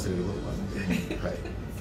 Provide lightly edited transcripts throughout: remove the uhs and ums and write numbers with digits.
忘れることがあるので、はい。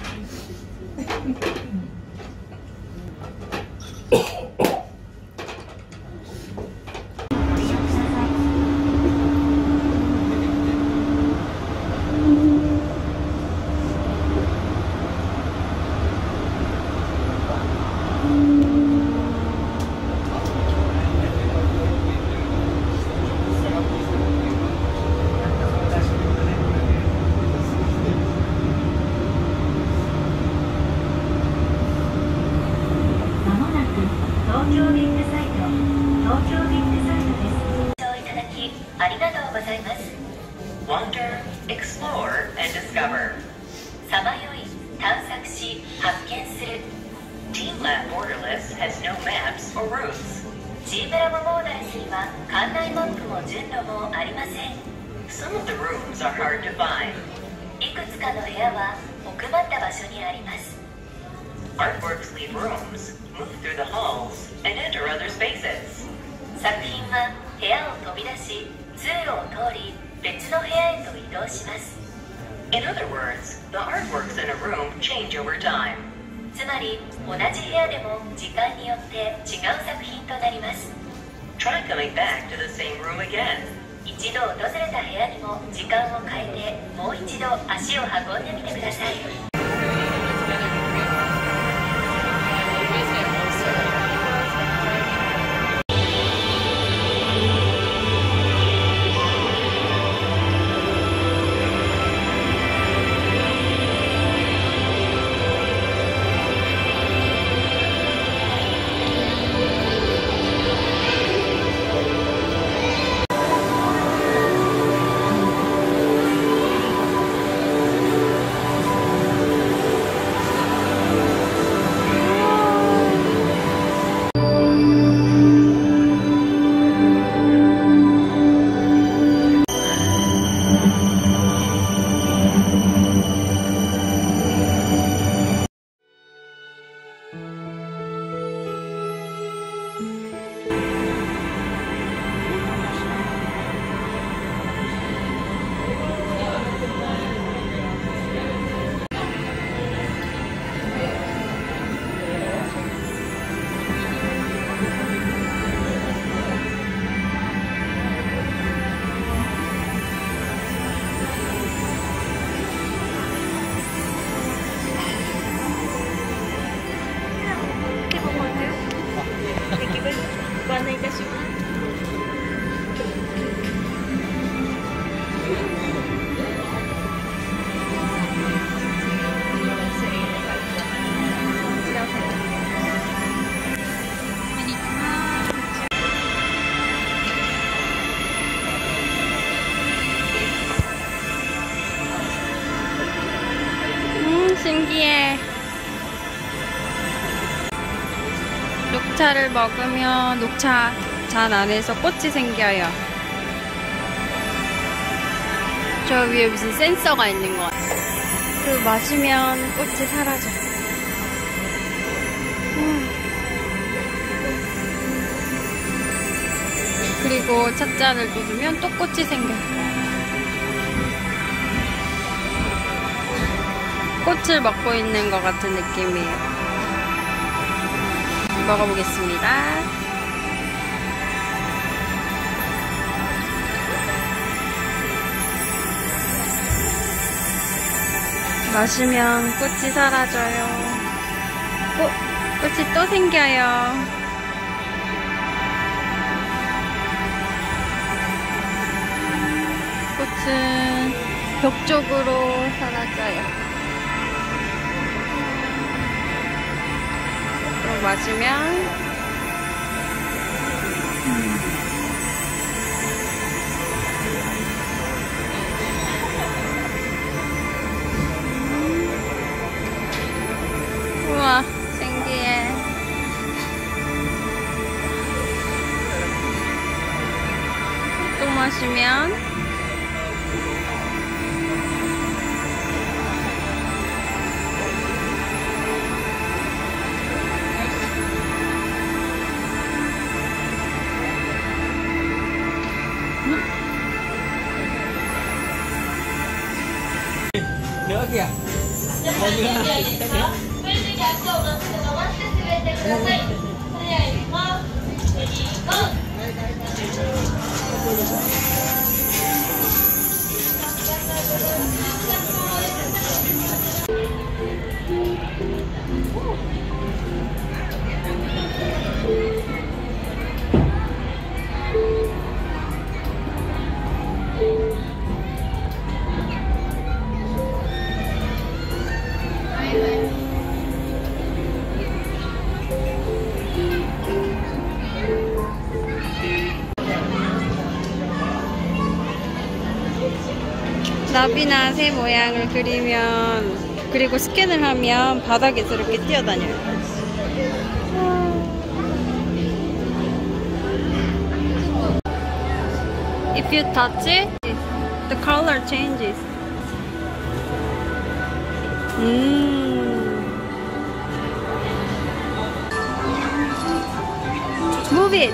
Wander, explore, and discover. さまよい、探索し、発見する。Team Lab Borderless has no maps or routes. チームラボボーダレスには館内マップも順路もありません。Some of the rooms are hard to find. いくつかの部屋は奥まった場所にあります。Artworks leave rooms, move through the halls, and enter other spaces. 作品は部屋を飛び出し、通路を通り、別の部屋へと移動します。In other words, the artworks in a room change over time. つまり、同じ部屋でも時間によって違う作品となります。Try coming back to the same room again. 一度訪れた部屋にも時間を変えて、もう一度足を運んでみてください。ご案内いたします。 신기해. 녹차를 먹으면 녹차 잔 안에서 꽃이 생겨요. 저 위에 무슨 센서가 있는 것 같아요. 그 마시면 꽃이 사라져. 그리고 찻잔을 쏟으면 또 꽃이 생겨요. 꽃을 먹고 있는 것 같은 느낌이에요. 먹어보겠습니다. 마시면 꽃이 사라져요. 꽃이 또 생겨요. 꽃은 벽 쪽으로 사라져요. 또 마시면 우와, 신기해. 또 마시면 여기야. 나비나 새 모양을 그리면, 그리고 스캔을 하면 바닥에서 이렇게 뛰어다녀요. If you touch it, the color changes. Move it.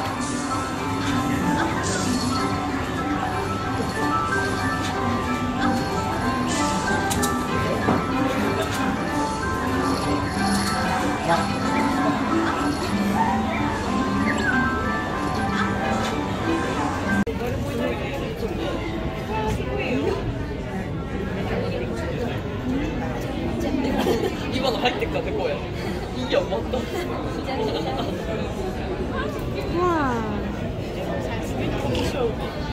이번 할 때까지 거야. 이게 안 맞다. 와.